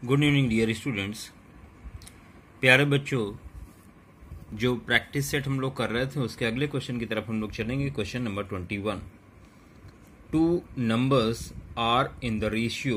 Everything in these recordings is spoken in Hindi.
Good evening dear students. प्यारे बच्चों, जो प्रैक्टिस सेट हम लोग कर रहे थे उसके अगले क्वेश्चन की तरफ हम लोग चलेंगे। Question number 21। Two numbers are in the ratio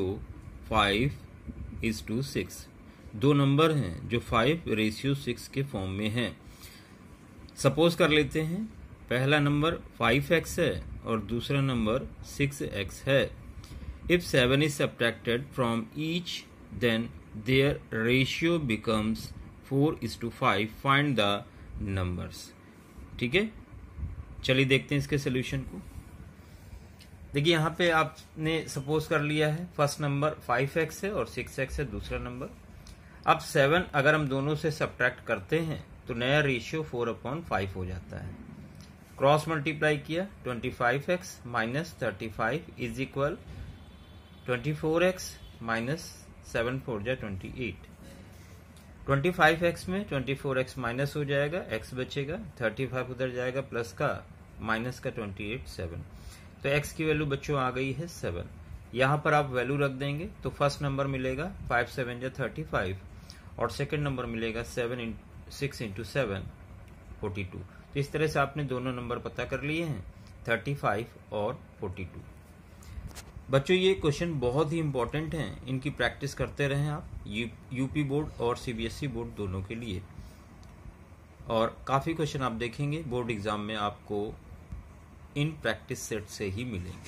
5:6। दो नंबर हैं जो 5:6 के फॉर्म में हैं। सपोज कर लेते हैं पहला नंबर 5x है और दूसरा नंबर 6x है। If 7 is subtracted from each, then their ratio becomes 4:5. Find the numbers. ठीक है, चलिए देखते हैं इसके सोल्यूशन को। देखिए यहाँ पे आपने सपोज कर लिया है फर्स्ट नंबर 5x है और 6x है दूसरा नंबर। अब 7 अगर हम दोनों से सब्ट्रैक्ट करते हैं तो नया रेशियो 4/5 हो जाता है। क्रॉस मल्टीप्लाई किया 25x minus 35 is equal 24x minus 7 4 जा 28। 25x में 24x माइनस हो जाएगा, x बचेगा, 35 उधर जाएगा प्लस का माइनस का 28 7। तो x की वैल्यू बच्चों आ गई है 7। यहाँ पर आप वैल्यू रख देंगे तो फर्स्ट नंबर मिलेगा 5 7 जा 35 और सेकंड नंबर मिलेगा 6 इंटू 7 42। तो इस तरह से आपने दोनों नंबर पता कर लिए हैं 35 और 42। बच्चों ये क्वेश्चन बहुत ही इंपॉर्टेंट हैं, इनकी प्रैक्टिस करते रहें आप यूपी बोर्ड और सीबीएसई बोर्ड दोनों के लिए। और काफ़ी क्वेश्चन आप देखेंगे बोर्ड एग्जाम में आपको इन प्रैक्टिस सेट से ही मिलेंगे।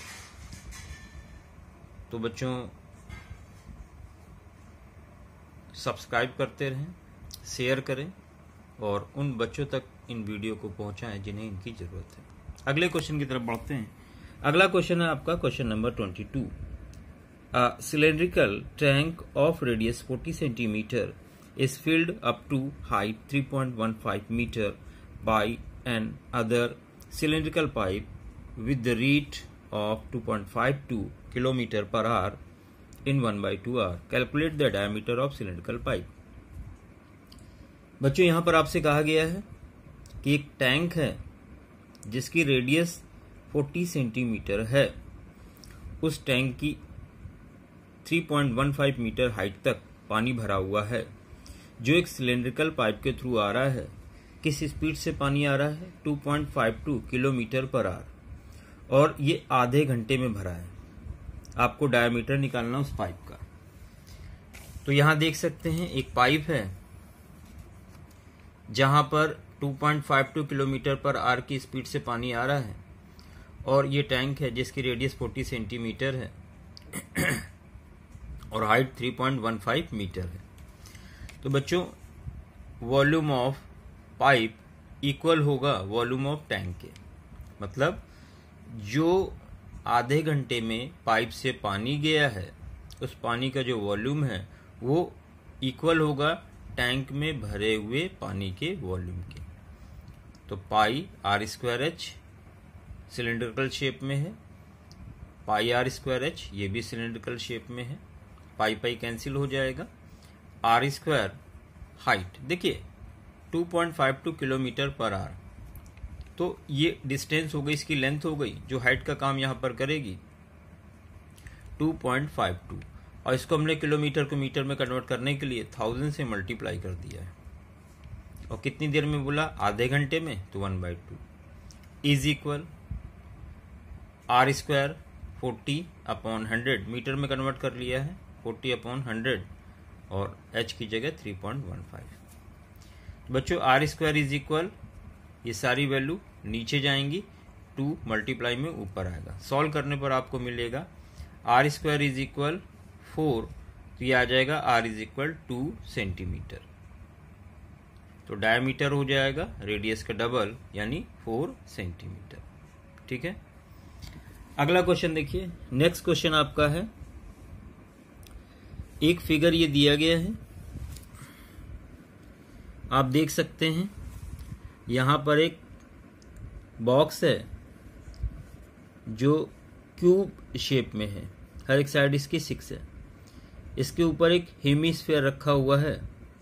तो बच्चों सब्सक्राइब करते रहें, शेयर करें और उन बच्चों तक इन वीडियो को पहुंचाएं जिन्हें इनकी जरूरत है। अगले क्वेश्चन की तरफ बढ़ते हैं। अगला क्वेश्चन है आपका question number 22। A cylindrical tank of radius 40 centimetre is filled up to height 3.15 metre by another cylindrical pipe with the rate of 2.52 kilometre per hour in 1/2 hour. Calculate the diameter of cylindrical pipe. बच्चों यहाँ पर आपसे कहा गया है कि एक टैंक है जिसकी रेडियस 40 सेंटीमीटर है। उस टैंक की 3.15 मीटर हाइट तक पानी भरा हुआ है जो एक सिलेंड्रिकल पाइप के थ्रू आ रहा है। किस स्पीड से पानी आ रहा है? 2.52 किलोमीटर पर आवर और ये आधे घंटे में भरा है। आपको डायमीटर निकालना उस पाइप का। तो यहां देख सकते हैं एक पाइप है जहां पर 2.52 किलोमीटर पर आवर की स्पीड से पानी आ रहा है और ये टैंक है जिसकी रेडियस 40 सेंटीमीटर है और हाइट 3.15 मीटर है। तो बच्चों वॉल्यूम ऑफ पाइप इक्वल होगा वॉल्यूम ऑफ टैंक के। मतलब जो आधे घंटे में पाइप से पानी गया है उस पानी का जो वॉल्यूम है वो इक्वल होगा टैंक में भरे हुए पानी के वॉल्यूम के। तो पाई r²h सिलेंड्रिकल शेप में है, पाई r²h ये भी सिलेंड्रिकल शेप में है, पाई पाई कैंसिल हो जाएगा, r² हाइट देखिए 2.52 किलोमीटर पर आवर। तो ये डिस्टेंस हो गई, इसकी लेंथ हो गई, जो हाइट का काम यहां पर करेगी 2.52 और इसको हमने किलोमीटर को मीटर में कन्वर्ट करने के लिए 1000 से मल्टीप्लाई कर दिया है। और कितनी देर में बोला? आधे घंटे में, तो 1/2 इज इक्वल r² 40/100 मीटर में कन्वर्ट कर लिया है 40/100 और h की जगह 3.15। बच्चों r² इज इक्वल ये सारी वैल्यू नीचे जाएंगी, 2 मल्टीप्लाई में ऊपर आएगा। सॉल्व करने पर आपको मिलेगा r² इज इक्वल 4, तो ये आ जाएगा r इज इक्वल 2 सेंटीमीटर। तो डायमीटर हो जाएगा रेडियस का डबल यानी 4 सेंटीमीटर। ठीक है, अगला क्वेश्चन देखिए। नेक्स्ट क्वेश्चन आपका है, एक फिगर ये दिया गया है, आप देख सकते हैं यहां पर एक बॉक्स है जो क्यूब शेप में है, हर एक साइड इसकी 6 है। इसके ऊपर एक हेमिस्फीयर रखा हुआ है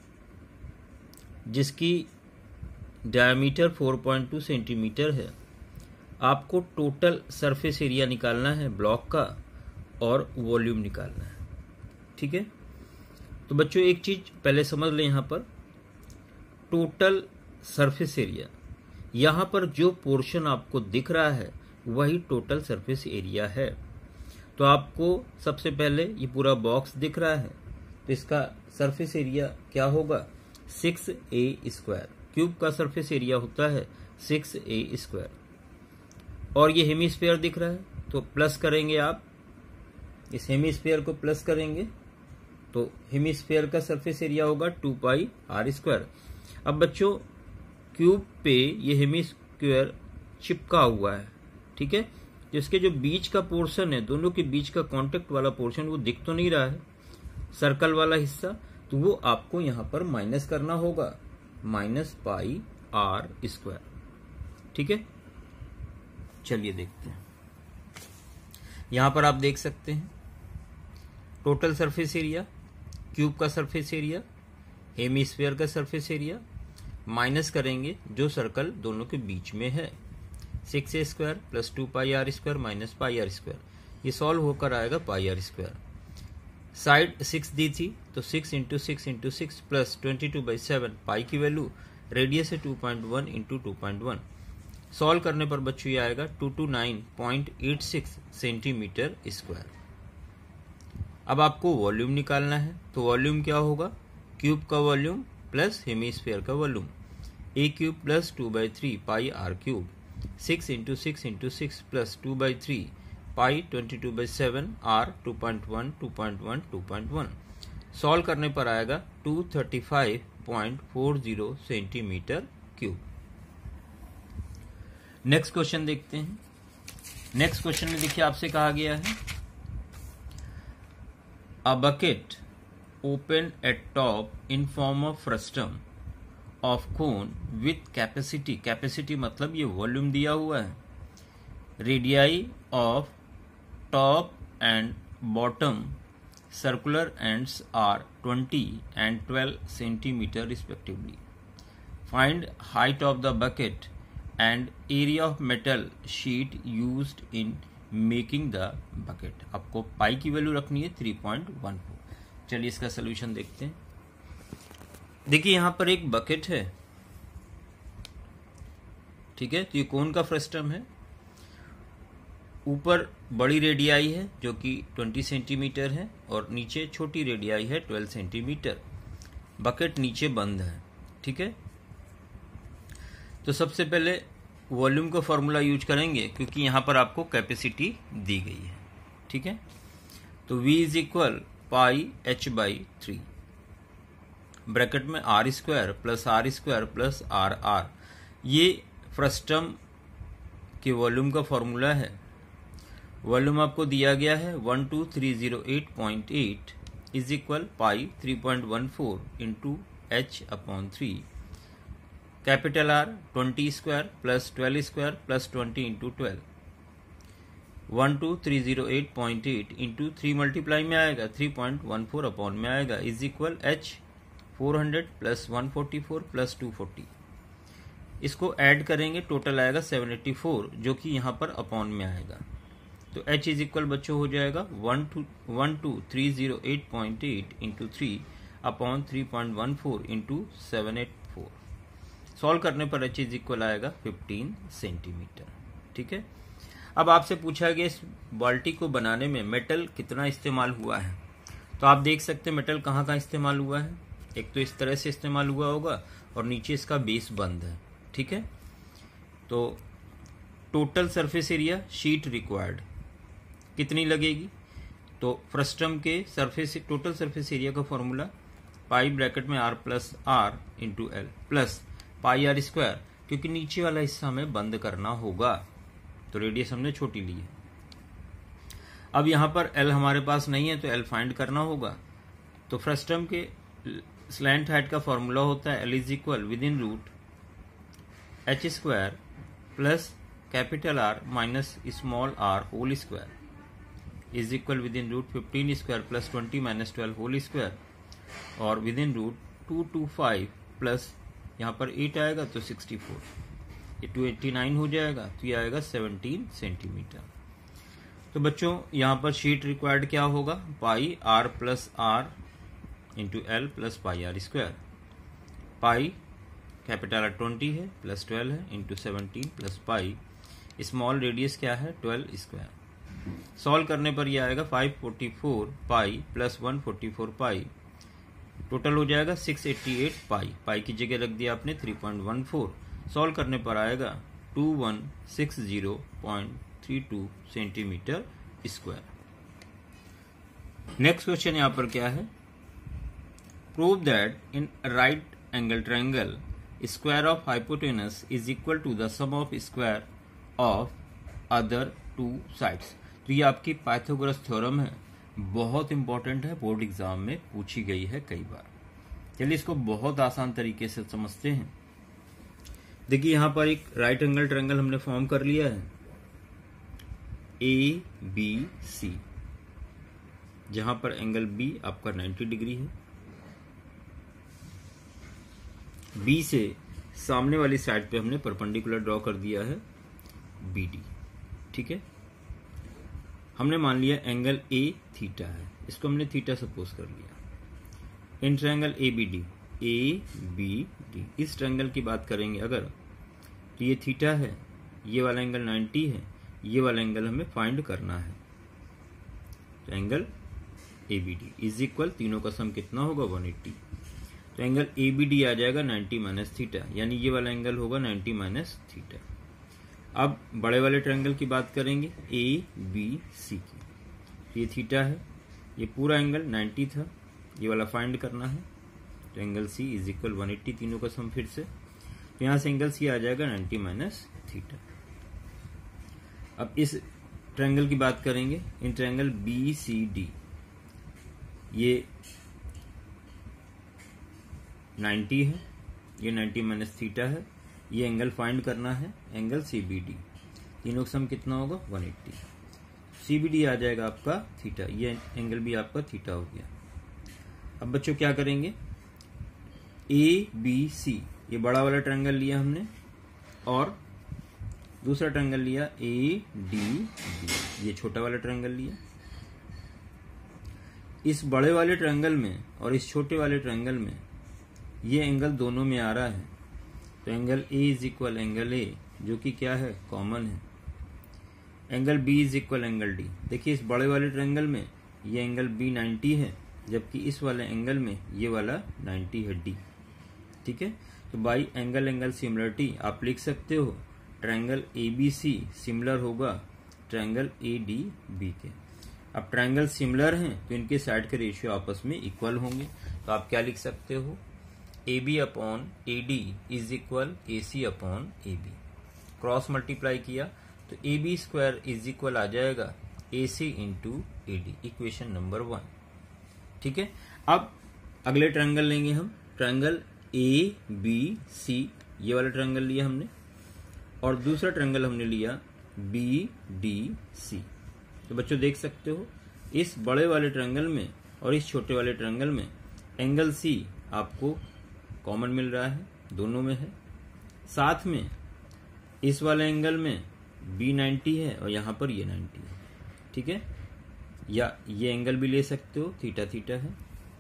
जिसकी डायमीटर 4.2 सेंटीमीटर है। आपको टोटल सरफेस एरिया निकालना है ब्लॉक का और वॉल्यूम निकालना है। ठीक है, तो बच्चों एक चीज पहले समझ लें, यहाँ पर टोटल सरफेस एरिया, यहाँ पर जो पोर्शन आपको दिख रहा है वही टोटल सरफेस एरिया है। तो आपको सबसे पहले ये पूरा बॉक्स दिख रहा है, तो इसका सरफेस एरिया क्या होगा 6a²। क्यूब का सरफेस एरिया होता है 6a²। और ये हेमीस्फीयर दिख रहा है, तो प्लस करेंगे आप, इस हेमीस्फीयर को प्लस करेंगे तो हेमीस्फीयर का सरफेस एरिया होगा 2πr²। अब बच्चों क्यूब पे ये हेमीस्फीयर चिपका हुआ है, ठीक है, तो इसके जो बीच का पोर्शन है, दोनों के बीच का कांटेक्ट वाला पोर्शन वो दिख तो नहीं रहा है, सर्कल वाला हिस्सा, तो वो आपको यहां पर माइनस करना होगा, -πr²। ठीक है, चलिए देखते हैं। यहां पर आप देख सकते हैं टोटल सरफेस एरिया, क्यूब का सरफेस एरिया, हेमीस्फीयर का सरफेस एरिया, माइनस करेंगे जो सर्कल दोनों के बीच में है, 6a² + 2πr² - πr²। ये सॉल्व होकर आएगा πr²। साइड 6 दी थी, तो 6 × 6 × 6 + 22/7, पाई की वैल्यू, रेडियस है 2.1 × 2.1। सॉल्व करने पर बच्चों ये आएगा 229.86 cm²। अब आपको वॉल्यूम निकालना है, तो वॉल्यूम क्या होगा, क्यूब का वॉल्यूम प्लस हेमीस्फीयर का volume, a³ + 2/3 πr³, 6 × 6 × 6 + 2/3 pi 22/7 r 2.1 2.1 2.1। Solve करने पर आएगा 235.40 cm³। नेक्स्ट क्वेश्चन देखते हैं। नेक्स्ट क्वेश्चन में देखिए आपसे कहा गया है a bucket open at top in form of frustum of cone with capacity, capacity मतलब ये वॉल्यूम दिया हुआ है, radii of top and bottom circular ends are 20 and 12 centimeter respectively. Find height of the bucket and area of metal sheet used in making the bucket. आपको पाई की वैल्यू रखनी है 3.14। चलिए इसका सोल्यूशन देखते हैं। देखिए यहां पर एक बकेट है, ठीक है, तो ये कौन का फ्रस्टम है, ऊपर बड़ी रेडियाई है जो कि 20 सेंटीमीटर है और नीचे छोटी रेडियाई है 12 सेंटीमीटर। बकेट नीचे बंद है, ठीक है। तो सबसे पहले वॉल्यूम का फॉर्मूला यूज करेंगे क्योंकि यहां पर आपको कैपेसिटी दी गई है, ठीक है। तो V = πh/3 ब्रैकेट में r² + r² + rr, ये फ्रस्टम के वॉल्यूम का फॉर्मूला है। वॉल्यूम आपको दिया गया है 12308.8 = पाई 3.14 × h/3। कैपिटल R 20² + 12² + 20 × 12, 12308.8 × 3 मल्टीप्लाई में आएगा 3.14 अपॉन में आएगा = h 400 + 144 + 240। इसको ऐड करेंगे टोटल आएगा 784 जो कि यहाँ पर अपॉन में आएगा। तो h = बच्चों हो जाएगा 12308.8 × 3 अपॉन 3.14 × 784। सॉल्व करने पर h = आएगा 15 सेंटीमीटर, ठीक है। अब आपसे पूछा गया इस बाल्टी को बनाने में मेटल कितना इस्तेमाल हुआ है, तो आप देख सकते हैं मेटल कहाँ कहाँ इस्तेमाल हुआ है। एक तो इस तरह से इस्तेमाल हुआ होगा और नीचे इसका बेस बंद है, ठीक है। तो total surface area sheet required कितनी लगेगी, तो फ्रस्टम के सरफेस टोटल सरफेस एरिया का फॉर्मूला पाई ब्रैकेट में r + r × l plus πr², क्योंकि नीचे वाला हिस्सा हमें बंद करना होगा तो रेडियस हमने छोटी ली है। अब यहां पर l हमारे पास नहीं है तो l फाइंड करना होगा। तो फ्रस्टम के स्लैंट हाइट का फॉर्मूला होता है l = (h² + capital R - small r whole square (15² + 20 - 12 whole square) और (225 प्लस यहाँ पर 8 आएगा तो 64, ये 289 हो जाएगा, तो ये आएगा 17 सेंटीमीटर। तो बच्चों यहाँ पर शीट रिक्वायर्ड क्या होगा, pi r + r into L plus pi R square. Pi capital R 20 है प्लस 12 है into 17 plus pi, small radius क्या है 12 स्क्वायर। सॉल्व करने पर यह आएगा 544 पाई प्लस 144 पाई, टोटल हो जाएगा 688 पाई। पाई की जगह रख दिया आपने 3.14। सॉल्व करने पर आएगा 2160.32 सेंटीमीटर स्क्वायर। नेक्स्ट क्वेश्चन यहां पर क्या है, prove that in right angle triangle square of hypotenuse is equal to the sum of square of other two sides. तो ये आपकी पाइथागोरस थ्योरम है, बहुत इंपॉर्टेंट है, बोर्ड एग्जाम में पूछी गई है कई बार। चलिए इसको बहुत आसान तरीके से समझते हैं। देखिए यहां पर एक राइट एंगल ट्रायंगल हमने फॉर्म कर लिया है ए बी सी, जहां पर एंगल बी आपका 90 डिग्री है। बी से सामने वाली साइड पे हमने परपेंडिकुलर ड्रॉ कर दिया है बी डी। ठीक है, हमने मान लिया एंगल ए थीटा है, इसको हमने थीटा सपोज कर लिया। In triangle A B D, A B D, इस ट्रायंगल की बात करेंगे अगर, तो ये थीटा है, ये वाला एंगल 90 है, ये वाला एंगल हमें फाइंड करना है। तो angle A B D is equal, तीनों का सम कितना होगा 180। तो एंगल ए बी डी आ जाएगा 90 माइनस थीटा, यानी ये वाला एंगल होगा 90 माइनस थीटा। अब बड़े वाले ट्रायंगल की बात करेंगे ए बी सी की, ये थीटा है, ये पूरा एंगल 90 था, ये वाला फाइंड करना है। तो एंगल सी इज इक्वल 180, तीनों का सम फिर से, तो यहां से एंगल सी आ जाएगा 90 माइनस थीटा। अब इस ट्रायंगल की बात करेंगे, in triangle B C D, ये 90 है, ये 90 माइनस थीटा है, ये एंगल फाइंड करना है एंगल सीबीडी, तीनों का सम कितना होगा 180। सीबीडी आ जाएगा आपका थीटा, ये एंगल भी आपका थीटा हो गया। अब बच्चों क्या करेंगे, ए बी सी, ये बड़ा वाला ट्रायंगल लिया हमने, और दूसरा ट्रायंगल लिया ए डी बी, ये छोटा वाला ट्रायंगल लिया। इस बड़े वाले ट्रायंगल में और इस छोटे वाले ट्रायंगल में ये एंगल दोनों में आ रहा है, तो angle A is equal angle A, जो कि क्या है कॉमन है। Angle B is equal angle D, देखिए इस बड़े वाले ट्रायंगल में ये एंगल बी 90 है, जबकि इस वाले एंगल में ये वाला 90 है डी। ठीक है, तो बाई एंगल एंगल सिमिलरिटी आप लिख सकते हो triangle A B C similar होगा ट्रायंगल ए डी बी के। अब ट्रायंगल सिमिलर हैं तो इनके साइड के रेशियो आपस में इक्वल होंगे, तो आप क्या लिख सकते हो, A B upon A D is equal A C upon A B. Cross multiply किया तो A B square is equal आ जाएगा A C into A D, equation number 1। ठीक है, अब अगले ट्रायंगल लेंगे हम, ट्रायंगल ए बी सी, ये वाला ट्रायंगल लिया हमने, और दूसरा ट्रायंगल हमने लिया बी डी सी। तो बच्चों देख सकते हो इस बड़े वाले ट्रायंगल में और इस छोटे वाले ट्रायंगल में एंगल सी आपको कॉमन मिल रहा है, दोनों में है। साथ में इस वाले एंगल में बी 90 है और यहां पर ये 90 है। ठीक है, या ये एंगल भी ले सकते हो, थीटा थीटा है।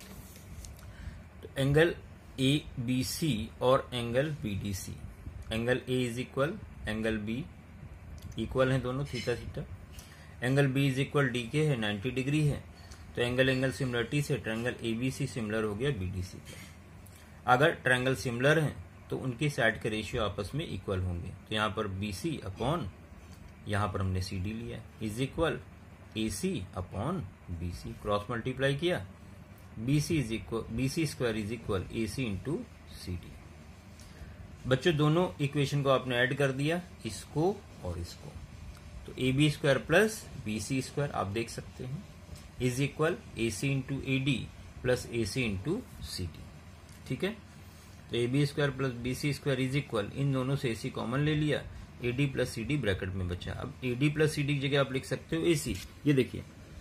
तो एंगल ए बी सी और angle B D C, angle A is equal angle B, equal है दोनों theta theta. Angle B is equal D के है, 90 डिग्री है, तो एंगल एंगल सिमिलरिटी से triangle A B C similar हो गया बी डी सी का। अगर ट्रायंगल सिमिलर हैं तो उनकी साइड के रेशियो आपस में इक्वल होंगे, तो यहाँ पर बी सी अपॉन, यहाँ पर हमने सी डी लिया, is equal A C upon B C. Cross multiply किया, B C square is equal A C into C D. बच्चों दोनों इक्वेशन को आपने ऐड कर दिया, इसको और इसको, तो A B square plus B C square आप देख सकते हैं is equal A C into A D plus A C into C D. ठीक है, तो A B square plus B C square is equal, इन दोनों से ए सी कॉमन ले लिया, A D plus C D bracket में बचा। अब A D plus C D की जगह आप लिख सकते हो ए सी, ये देखिए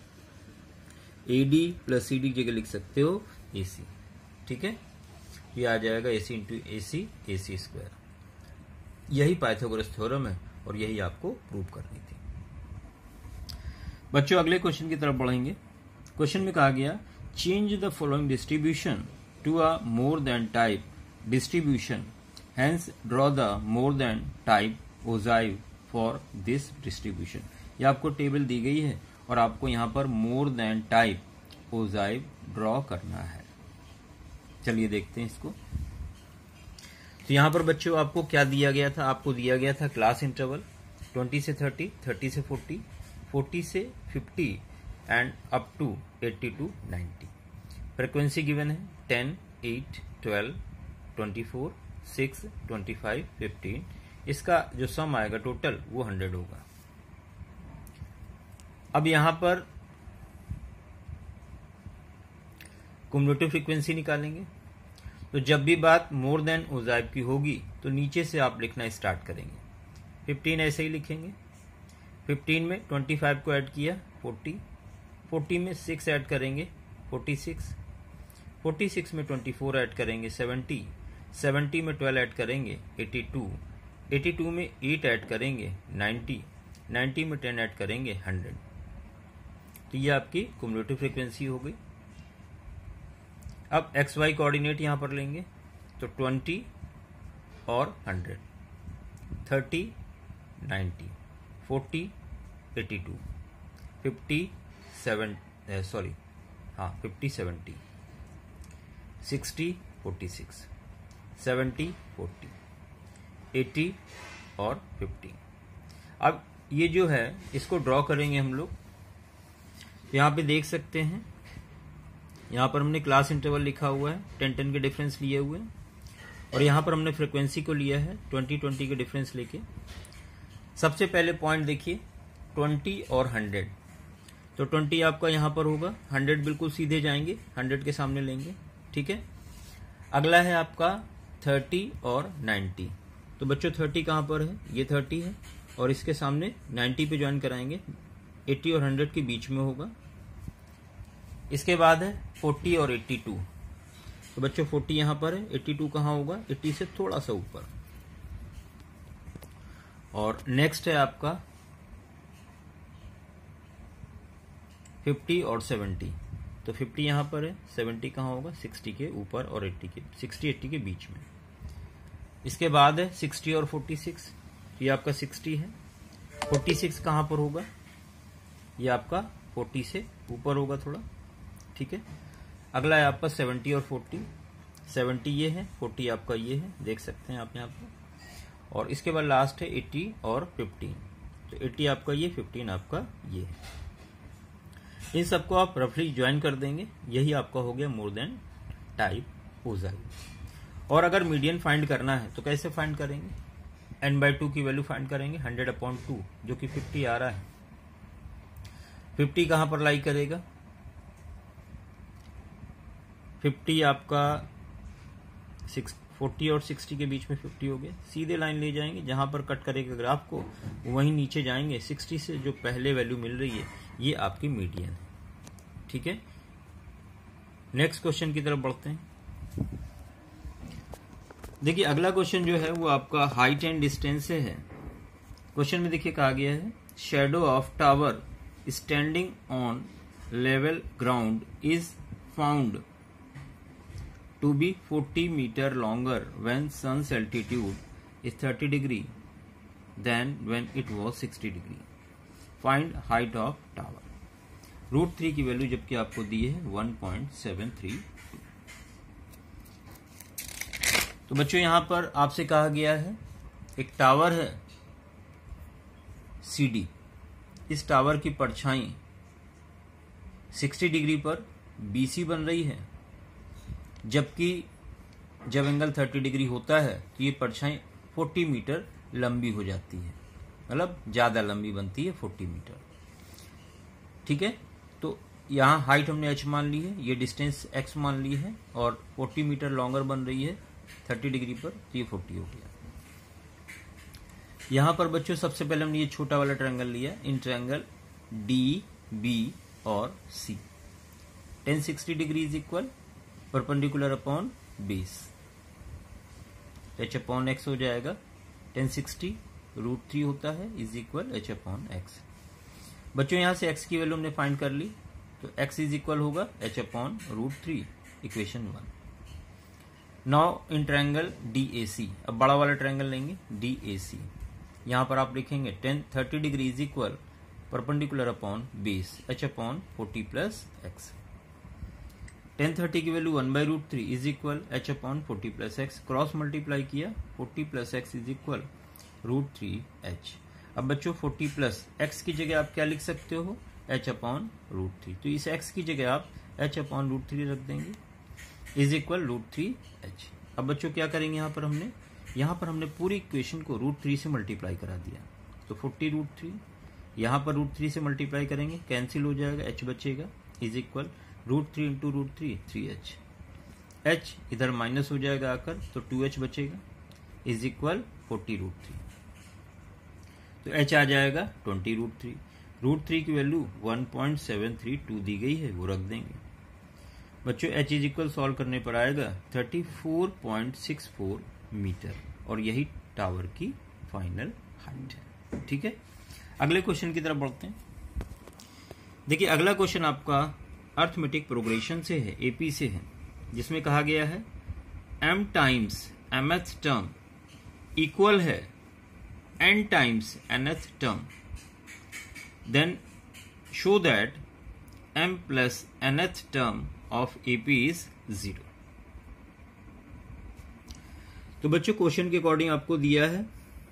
A D plus C D की जगह लिख सकते हो ए सी। ठीक है, ये आ जाएगा A C into A C square. यही पाइथागोरस थ्योरम है और यही आपको प्रूव करनी थी। बच्चों अगले क्वेश्चन की तरफ बढ़ेंगे। क्वेश्चन में कहा गया change the following distribution to a more than type distribution, hence draw the more than type ogive for this distribution. ये आपको टेबल दी गई है और आपको यहाँ पर more than type ogive draw करना है। चलिए देखते हैं इसको। तो यहाँ पर बच्चों आपको क्या दिया गया था? आपको दिया गया था क्लास इंटरवल 20 से 30, 30 से 40, 40 से 50 and up to 80 to 90। Frequency given है 10, 8, 12, 24, 6, 25, 15। इसका जो सम आएगा टोटल वो 100 होगा। अब यहां पर क्युमुलेटिव फ्रीक्वेंसी निकालेंगे। तो जब भी बात मोर देन ओजाइव की होगी तो नीचे से आप लिखना स्टार्ट करेंगे। 15 ऐसे ही लिखेंगे। 15 में 25 को ऐड किया 40, 40 में 6 ऐड करेंगे 46, 46 में 24 ऐड करेंगे 70, 70 में 12 ऐड करेंगे 82, 82 में 8 ऐड करेंगे 90, 90 में 10 ऐड करेंगे 100। तो ये आपकी क्युमुलेटिव फ्रीक्वेंसी हो गई। अब एक्स वाई कोऑर्डिनेट यहां पर लेंगे तो 20 और 100, 30, 90, 40, 82, 50, 70, 60, 46, 70, 40, 80 और 50। अब ये जो है इसको ड्रॉ करेंगे हम लोग। यहाँ पे देख सकते हैं, यहाँ पर हमने क्लास इंटरवल लिखा हुआ है, 10-10 के डिफरेंस लिए हुए हैं, और यहाँ पर हमने फ्रीक्वेंसी को लिया है 20-20 के डिफरेंस लेके। सबसे पहले पॉइंट देखिए 20 और 100। तो 20 आपका यहाँ पर होगा, 100 बिल्कुल सीधे जाएंगे, 100 के सामने लेंगे, ठीक है। अगला है आपका 30 और 90। तो बच्चों 30 कहाँ पर है? ये 30 है और इसके सामने 90 पे ज्वाइन कराएंगे, 80 और 100 के बीच में होगा। इसके बाद है 40 और 82। तो बच्चों 40 यहां पर है, 82 कहां होगा? 80 से थोड़ा सा ऊपर। और नेक्स्ट है आपका 50 और 70। तो 50 यहां पर है, 70 कहां होगा? 60 के ऊपर और 60-80 के बीच में। इसके बाद है 60 और 46। ये आपका 60 है। 46 कहां पर होगा? ये आपका 40 से ऊपर होगा थोड़ा, ठीक है। अगला है आपका 70 और 40। 70 ये है, 40 आपका ये है, देख सकते हैं आप यहाँ पर। और इसके बाद लास्ट है 80 और 15। तो 80 आपका ये, 15 आपका ये है। इन सबको आप रफली ज्वाइन कर देंगे, यही आपका हो गया मोर देन टाइप ओजाइव। और अगर मीडियन फाइंड करना है तो कैसे फाइंड करेंगे? n/2 की वैल्यू फाइंड करेंगे 100/2, जो कि 50 आ रहा है। 50 कहां पर लाई करेगा? 50 आपका 40 और 60 के बीच में 50 हो गया। सीधे लाइन ले जाएंगे, जहां पर कट करेगा ग्राफ को वहीं नीचे जाएंगे। 60 से जो पहले वैल्यू मिल रही है ये आपकी मीडियन है, ठीक है। नेक्स्ट क्वेश्चन की तरफ बढ़ते हैं। देखिए अगला क्वेश्चन जो है वो आपका हाइट एंड डिस्टेंस से है। क्वेश्चन में देखिए कहा गया है shadow of tower standing on level ground is found to be 40 meter longer when sun's altitude is 30 degree than when it was 60 degree. Find height of tower. √3 की वैल्यू जबकि आपको दी है 1.73। तो बच्चों यहां पर आपसे कहा गया है एक टावर है CD। इस टावर की परछाई 60 डिग्री पर BC बन रही है, जबकि जब एंगल 30 डिग्री होता है तो ये परछाई 40 मीटर लंबी हो जाती है, मतलब ज्यादा लंबी बनती है 40 मीटर, ठीक है। तो यहाँ हाइट हमने h मान ली है, ये डिस्टेंस x मान ली है, और 40 मीटर लॉन्गर बन रही है 30 डिग्री पर, तो ये 40 हो गया। यहाँ पर बच्चों सबसे पहले हमने ये छोटा वाला ट्रायंगल लिया, इन ट्रायंगल DB और C। 1060 degree is equal perpendicular upon base, h/x हो जाएगा। 1060 √3 होता है इज इक्वल h/x। बच्चों यहां से x की वैल्यू हमने फाइंड कर ली, तो x इज इक्वल होगा h/√3 equation 1। Now in triangle DAC, अब बड़ा वाला ट्रायंगल लेंगे DAC। यहां पर आप लिखेंगे 30 degree is equal perpendicular upon base h/40 plus x। 1030 की value 1/√3 is equal h/40 plus x, cross multiply किया 40 plus x is equal √3h। अब बच्चों 40 प्लस एक्स की जगह आप क्या लिख सकते हो h/√3, तो इस x की जगह आप h/√3 रख देंगे इज इक्वल √3h। अब बच्चों क्या करेंगे, यहाँ पर हमने पूरी इक्वेशन को √3 से मल्टीप्लाई करा दिया, तो 40√3 यहाँ पर √3 से मल्टीप्लाई करेंगे, कैंसिल हो जाएगा, h बचेगा is equal √3 into √3 3h। h इधर माइनस हो जाएगा आकर, तो 2h बचेगा इज इक्वल 40√3। तो h आ जाएगा 20√3। √3 की वैल्यू 1.732 दी गई है, वो रख देंगे बच्चों। h इज इक्वल सॉल्व करने पर आएगा 34.64 मीटर, और यही टावर की फाइनल हाइट है। ठीक है, अगले क्वेश्चन की तरफ बढ़ते हैं। देखिए अगला क्वेश्चन आपका अर्थमेटिक प्रोग्रेशन से है, AP से है, जिसमें कहा गया है m times mth term equal है n times nth term, then show that m plus nth term of AP is 0। तो बच्चों क्वेश्चन के अकॉर्डिंग आपको दिया है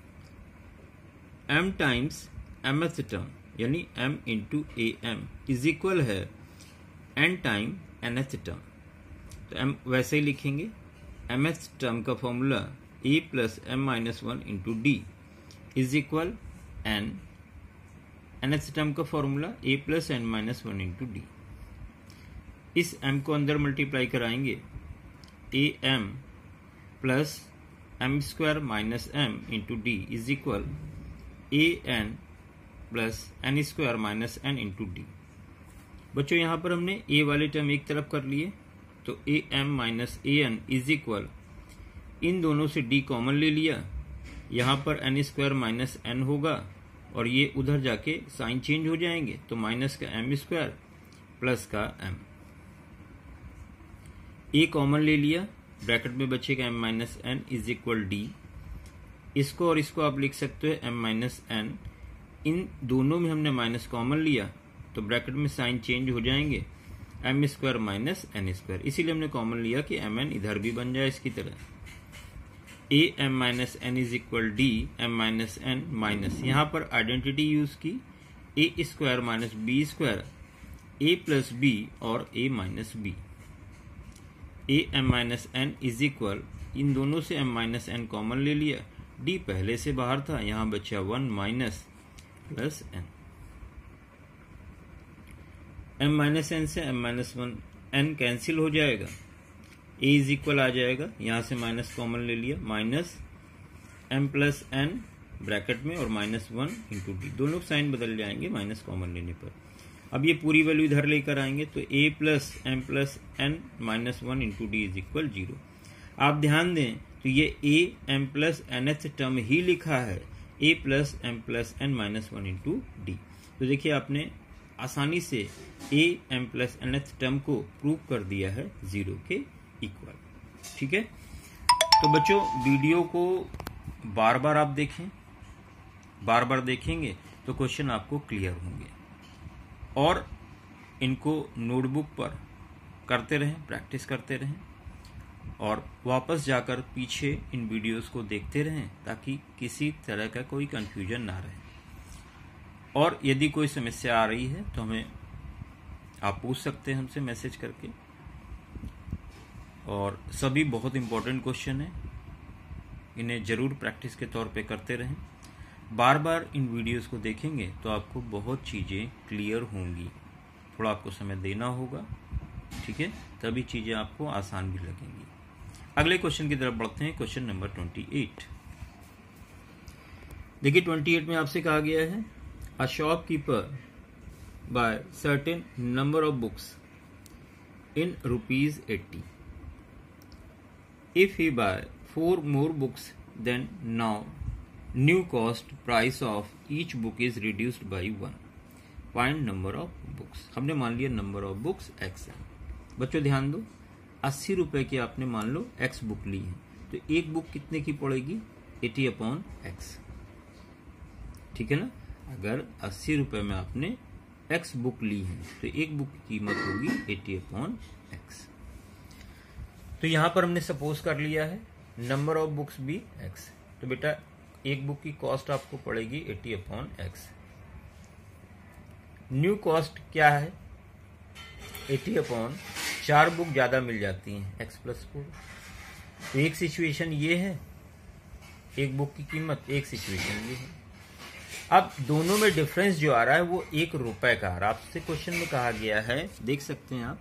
m टाइम्स mth टर्म यानी m into am is equal है n टाइम nth टर्म। तो m वैसे ही लिखेंगे, mth टर्म का formula a plus m-1 into d is equal n, nth term का formula a plus n-1 into d. इस m को अंदर मल्टीप्लाई कराएंगे, am plus m² minus m into d is equal an plus n² minus n into d. बच्चों यहाँ पर हमने a वाले टर्म एक तरफ कर लिए, तो am minus an is equal, इन दोनों से d कॉमन ले लिया, यहाँ पर n² माइनस n होगा, और ये उधर जाके साइन चेंज हो जाएंगे, तो माइनस का m² प्लस का m। a कॉमन ले लिया, ब्रैकेट में बचेगा m minus n is equal d। इसको और इसको आप लिख सकते हो m माइनस n, इन दोनों में हमने माइनस कॉमन लिया, तो ब्रैकेट में साइन चेंज हो जाएंगे, m² माइनस n², इसीलिए हमने कॉमन लिया कि mn इधर भी बन जाए इसकी तरह। am minus n is equal d m minus n minus, यहाँ पर आइडेंटिटी यूज की a² minus b², a plus b और a minus b। am minus n is equal, इन दोनों से m माइनस n कॉमन ले लिया, d पहले से बाहर था, यहाँ बचा 1 minus plus n। m minus n से m माइनस 1 n कैंसिल हो जाएगा, a इज इक्वल आ जाएगा, यहाँ से माइनस कॉमन ले लिया, minus m plus n bracket में और माइनस 1 इंटू डी, दोनों साइन बदल जाएंगे माइनस कॉमन लेने पर। अब ये पूरी वैल्यू इधर लेकर आएंगे, तो a plus m plus n minus 1 into d is equal 0। आप ध्यान दें तो ये a m plus nth term ही लिखा है, a plus m plus n minus 1 into d. तो देखिए आपने आसानी से a m plus nth term को प्रूव कर दिया है 0 के इक्वल। ठीक है, तो बच्चों वीडियो को बार बार आप देखें, बार बार देखेंगे तो क्वेश्चन आपको क्लियर होंगे, और इनको नोटबुक पर करते रहें, प्रैक्टिस करते रहें, और वापस जाकर पीछे इन वीडियोस को देखते रहें ताकि किसी तरह का कोई कंफ्यूजन ना रहे। और यदि कोई समस्या आ रही है तो हमें आप पूछ सकते हैं हमसे मैसेज करके। और सभी बहुत इंपॉर्टेंट क्वेश्चन हैं, इन्हें जरूर प्रैक्टिस के तौर पे करते रहें। बार बार इन वीडियोस को देखेंगे तो आपको बहुत चीज़ें क्लियर होंगी, थोड़ा आपको समय देना होगा, ठीक है, तभी चीज़ें आपको आसान भी लगेंगी। अगले क्वेश्चन की तरफ बढ़ते हैं, क्वेश्चन नंबर 28। देखिए 28 में आपसे कहा गया है a shopkeeper buy certain number of books in ₹80 if he buy 4 more books, then now new cost price of each book is reduced by 1, find number of books. हमने मान लिया नंबर ऑफ बुक्स x है। बच्चों ध्यान दो, 80 रुपए की आपने मान लो x बुक ली है, तो एक बुक कितने की पड़ेगी? 80/x। ठीक है ना। अगर 80 रुपए में आपने x बुक ली है तो एक बुक की कीमत होगी 80/x। तो यहां पर हमने सपोज कर लिया है नंबर ऑफ बुक्स भी x। तो बेटा एक बुक की कॉस्ट आपको पड़ेगी 80/x। न्यू कॉस्ट क्या है? 80/4 बुक ज्यादा मिल जाती हैं x+4। तो एक सिचुएशन ये है, एक बुक की कीमत, एक सिचुएशन ये है। अब दोनों में डिफरेंस जो आ रहा है वो 1 रुपए का आ रहा है। आपसे क्वेश्चन में कहा गया है, देख सकते हैं आप,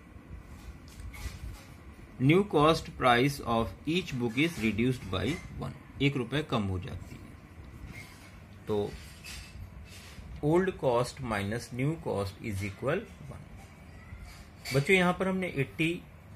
new cost price of each book is reduced by 1। 1 रुपए कम हो जाती है। तो old cost minus new cost is equal 1। बच्चों यहां पर हमने 80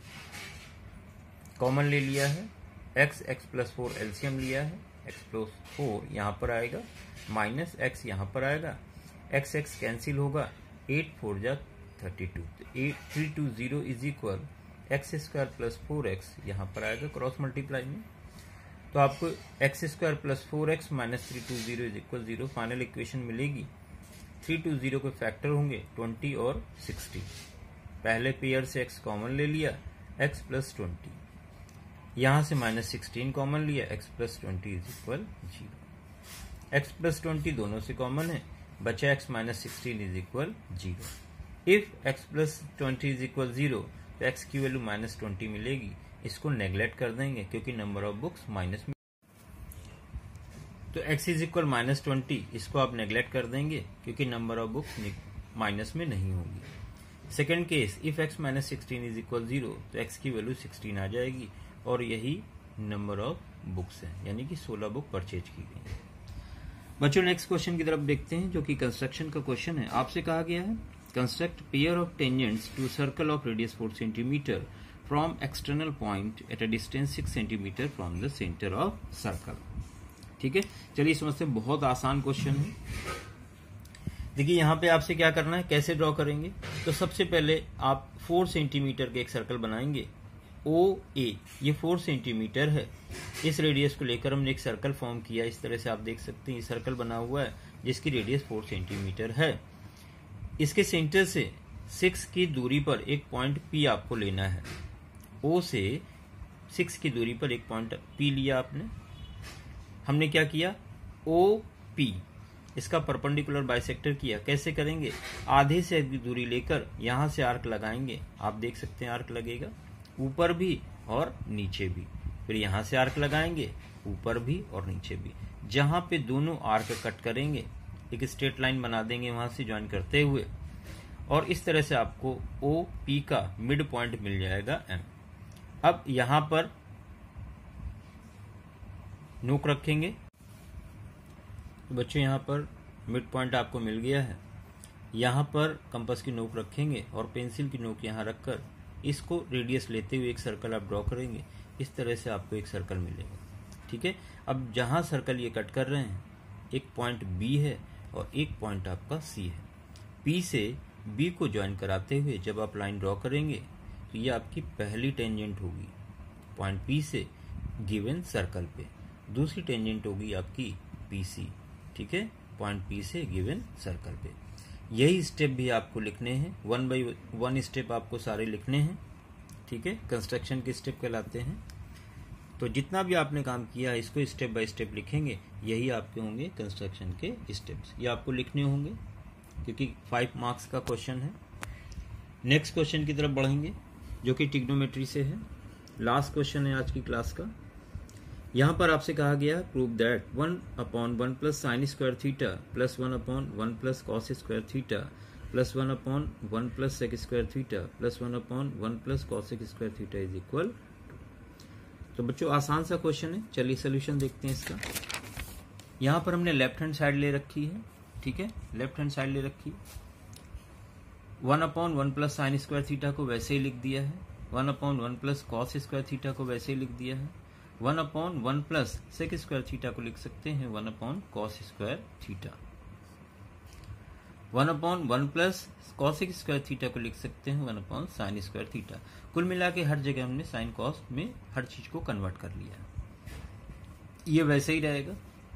कॉमन ले लिया है, x+4 एलसीएम लिया है, x+4 यहां पर आएगा, माइनस x यहां पर आएगा, x कैंसिल होगा, 8×4 = 32। तो 8320 इज इक्वल x² + 4x यहां पर आएगा क्रॉस मल्टीप्लाई में। तो आपको x² + 4x minus 320 is equal 0 final equation मिलेगी। 320 के फैक्टर होंगे 20 और 60। पहले पेयर से x कॉमन ले लिया, x + 20, यहां से -16 कॉमन लिया, x + 20 इज इक्वल 0। x + 20 दोनों से कॉमन है, बचा x - 16 is equal 0। If x + 20 is equal 0 तो x की वैल्यू -20 मिलेगी। इसको नेग्लेक्ट कर देंगे क्योंकि नंबर ऑफ बुक्स माइनस में, तो x इज इक्वल -20 इसको आप नेग्लेक्ट कर देंगे क्योंकि नंबर ऑफ बुक्स माइनस में नहीं होगी। Second case, if x - 16 is equal 0 तो x की वैल्यू 16 आ जाएगी और यही नंबर ऑफ बुक्स है, यानी कि 16 बुक परचेज की गई है। बच्चों नेक्स्ट क्वेश्चन की तरफ देखते हैं जो कि कंस्ट्रक्शन का क्वेश्चन है। आपसे कहा गया है construct pair of tangents to circle of radius 4 centimetre from external point at a distance 6 centimetre from the centre of circle. ठीक है, चलिए समझते हैं। बहुत आसान क्वेश्चन है। देखिए यहां पे आपसे क्या करना है, कैसे ड्रॉ करेंगे। तो सबसे पहले आप 4 सेंटीमीटर के एक सर्कल बनाएंगे। OA ये 4 सेंटीमीटर है। इस रेडियस को लेकर हमने एक सर्कल फॉर्म किया। इस तरह से आप देख सकते हैं ये सर्कल बना हुआ है जिसकी रेडियस 4 सेंटीमीटर है। इसके सेंटर से 6 की दूरी पर एक पॉइंट P आपको लेना है। O से 6 की दूरी पर एक पॉइंट P लिया आपने। हमने क्या किया, OP इसका परपेंडिकुलर बाइसेक्टर किया। कैसे करेंगे, आधे से अधिक दूरी लेकर यहां से आर्क लगाएंगे। आप देख सकते हैं आर्क लगेगा ऊपर भी और नीचे भी। फिर यहां से आर्क लगाएंगे ऊपर भी और नीचे भी। जहां पे दोनों आर्क कट करेंगे एक स्ट्रेट लाइन बना देंगे वहां से ज्वाइन करते हुए, और इस तरह से आपको OP का मिड पॉइंट मिल जाएगा M। अब यहां पर नोक रखेंगे। तो बच्चों यहां पर मिड पॉइंट आपको मिल गया है। यहां पर कंपास की नोक रखेंगे और पेंसिल की नोक यहां रखकर इसको रेडियस लेते हुए एक सर्कल आप ड्रॉ करेंगे। इस तरह से आपको एक सर्कल मिलेगा। ठीक है, अब जहां सर्कल ये कट कर रहे हैं एक पॉइंट B है और एक पॉइंट आपका C है। P से B को ज्वाइन कराते हुए जब आप लाइन ड्रॉ करेंगे तो ये आपकी पहली टेंजेंट होगी पॉइंट P से गिवन सर्कल पे। दूसरी टेंजेंट होगी आपकी PC। ठीक है, पॉइंट P से गिवन सर्कल पे। यही स्टेप भी आपको लिखने हैं, 1 बाई 1 स्टेप आपको सारे लिखने हैं। ठीक है, कंस्ट्रक्शन के स्टेप कहलाते हैं। तो जितना भी आपने काम किया है इसको स्टेप बाय स्टेप लिखेंगे। यही आपके होंगे कंस्ट्रक्शन के स्टेप्स। ये आपको लिखने होंगे क्योंकि 5 मार्क्स का क्वेश्चन है। नेक्स्ट क्वेश्चन की तरफ बढ़ेंगे जो कि ट्रिग्नोमेट्री से है। लास्ट क्वेश्चन है आज की क्लास का। यहां पर आपसे कहा गया prove that 1/1 + sin square theta + 1/1 + cos square theta + 1/1 + sec square theta + 1/1 + cosec square theta is equal. तो बच्चों आसान सा क्वेश्चन है, चलिए सोल्यूशन देखते हैं इसका। यहां पर हमने लेफ्ट हैंड साइड ले रखी है। ठीक है, लेफ्ट हैंड साइड ले रखी। 1/1 + sin स्क्वायर थीटा को वैसे ही लिख दिया है। 1/1 + cos स्क्वायर थीटा को वैसे ही लिख दिया है। 1/1 + sec स्क्वायर थीटा को लिख सकते हैं 1/cos square theta. 1/1 plus cos square theta को लिख सकते हैं 1 साइन स्क्वायर थीटा। कुल मिला के हर जगह हमने साइन कॉस में हर चीज को कन्वर्ट कर लिया। ये वैसे ही रहेगा।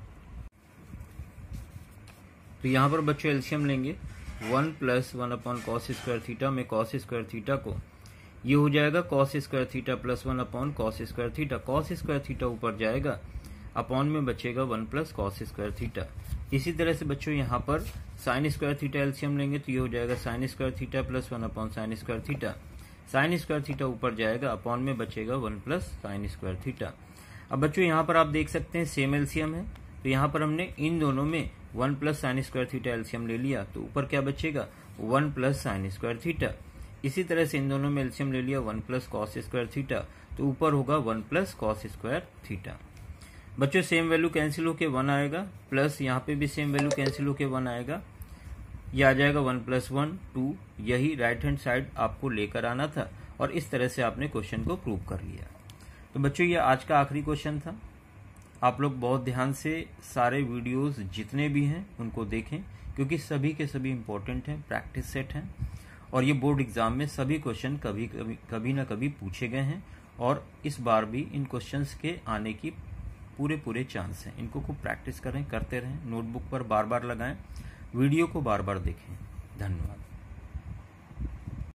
तो यहां पर बच्चों एलसीएम लेंगे 1 प्लस 1 कॉस स्क्वायर थीटा में कॉस स्क्वायर थीटा को, ये हो जाएगा cos square theta plus 1 cos square theta. Cos square theta ऊपर जाएगा, अपॉन में बचेगा 1 प्लस कॉस स्क्वायर थीटा। इसी तरह से बच्चों यहाँ पर साइन स्क्वायर थीटा एलसीएम लेंगे तो ये हो जाएगा sine square theta plus 1 sine square theta. Sine square theta ऊपर जाएगा, अपॉन में बचेगा 1 प्लस साइन स्क्वायर थीटा। अब बच्चों यहाँ पर आप देख सकते हैं सेम एलसीएम है, तो यहाँ पर हमने इन दोनों में 1 plus sine square theta LCM ले लिया, तो ऊपर क्या बचेगा 1 प्लस साइन स्क्वायर थीटा। इसी तरह से इन दोनों में एलसीएम ले लिया 1 प्लस कॉस स्क्वायर थीटा, तो ऊपर होगा 1 प्लस कॉस स्क्वायर थीटा। बच्चों सेम वैल्यू कैंसिल होके 1 आएगा, प्लस यहाँ पे भी सेम वैल्यू कैंसिल होके 1 आएगा, ये आ जाएगा 1 प्लस 1 2। यही राइट हैंड साइड आपको लेकर आना था और इस तरह से आपने क्वेश्चन को प्रूव कर लिया। तो बच्चों ये आज का आखिरी क्वेश्चन था। आप लोग बहुत ध्यान से सारे वीडियोस जितने भी हैं उनको देखें, क्योंकि सभी के सभी इंपॉर्टेंट हैं, प्रैक्टिस सेट हैं और ये बोर्ड एग्जाम में सभी क्वेश्चन कभी ना कभी पूछे गए हैं और इस बार भी इन क्वेश्चंस के आने की पूरे चांस हैं। इनको खूब प्रैक्टिस करें, करते रहें, नोटबुक पर बार बार लगाएं, वीडियो को बार बार देखें। धन्यवाद।